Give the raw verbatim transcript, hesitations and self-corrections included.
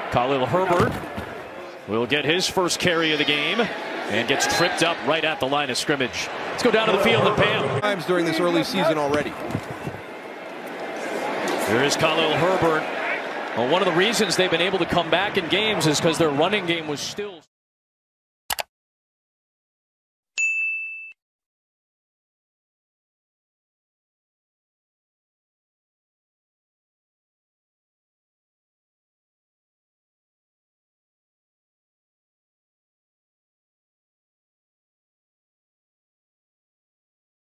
Khalil Herbert will get his first carry of the game and gets tripped up right at the line of scrimmage. Let's go down to the field and Pam. Times during this early season already. Here is Khalil Herbert. Well, one of the reasons they've been able to come back in games is because their running game was still...